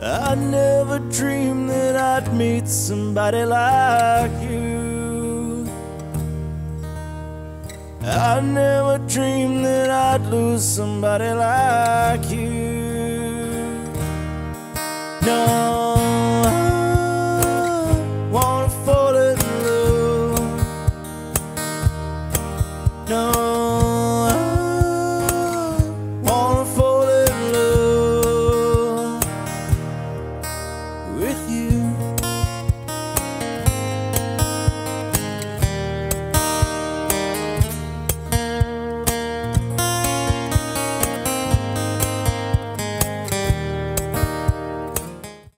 I never dreamed that I'd meet somebody like you. I never dreamed that I'd lose somebody like you. No.